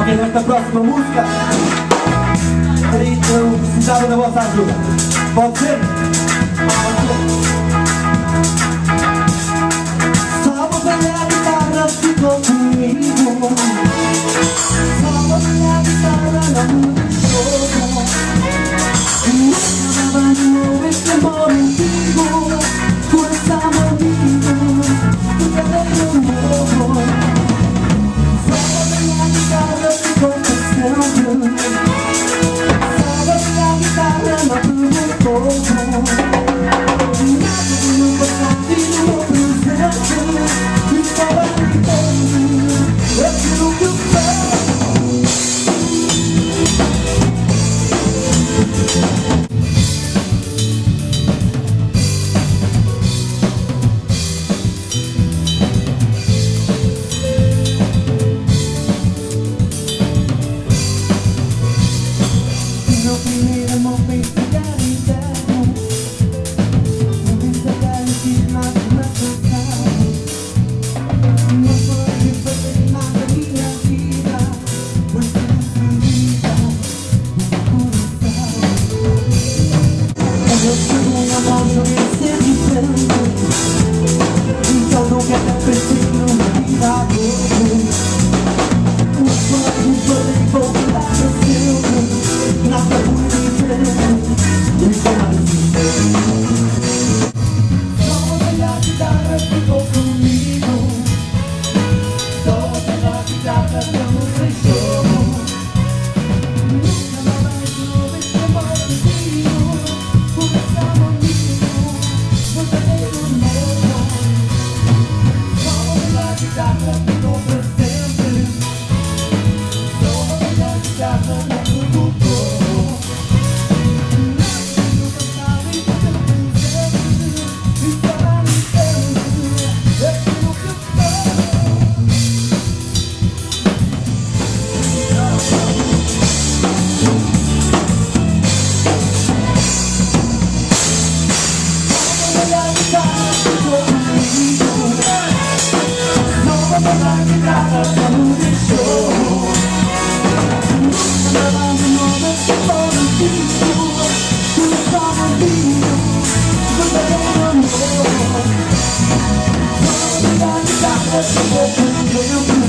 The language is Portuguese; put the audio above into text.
Ok, nesta próxima música eu precisava da vossa ajuda. Pode ser? Pode ser? Só vou ver a guitarra ficou comigo. Só vou ver a guitarra não me deixou. Nunca mais vou este amor antigo. Coração amigo, verdadeiro amor. Só vou ver a guitarra ficou para sempre. Só vou ver a guitarra não perguntou. Nada do meu passado e do meu presente. Estava gritando aquilo que eu sou. Meu primeiro amor fez chegar inverno. Não vim chegar e fiz nada na canção. Não foi fazer nada da minha vida, pois tudo vida no coração. O meu segundo amor não ia ser diferente. Então não quero pensar numa vida agora. Mas falei, vou voltar para sempre. Nada muito diferente. Nunca mais só a guitarra ficou comigo. Só a guitarra não me deixou. Nunca mais vou este amor antigo. Coração amigo, verdadeiro amor. Só a guitarra ficou para sempre. Só a guitarra não me mudou. A guitarra não me deixou. Nunca mais um momento que for antigo. Coração amigo, verdadeiro amor. Só a guitarra ficou por sempre.